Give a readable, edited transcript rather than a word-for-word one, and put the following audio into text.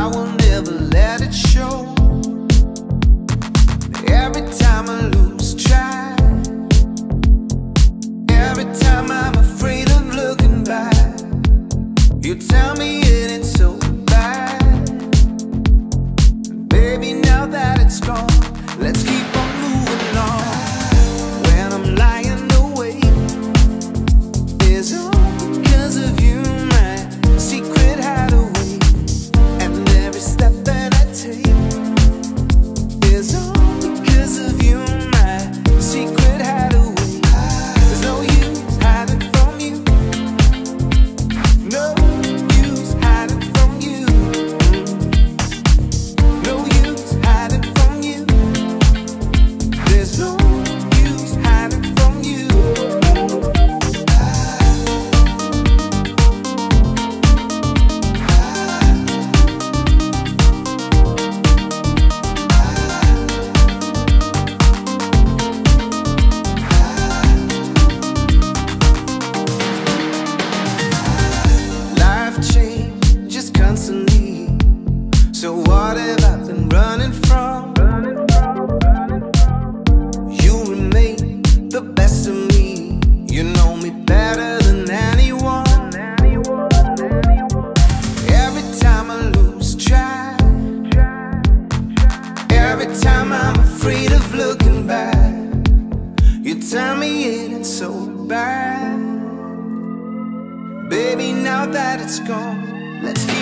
I will never let it show. Every time I lose track, every time I'm afraid of looking back, you tell me it ain't so bad. Baby, now that it's gone, let's keep on moving on. When I'm lying awake, it's all because of you, my secret hideaway. And every step that I take is all because of you, my secret hideaway. There's no use hiding from you, no use hiding from you, no use hiding from you. There's no use hiding from you. Life changes constantly, so what have I been running from? You remain the best of me. You know me better than anyone. Every time I lose track, every time I'm afraid of looking back, you tell me it ain't so bad. Baby, now that it's gone, let's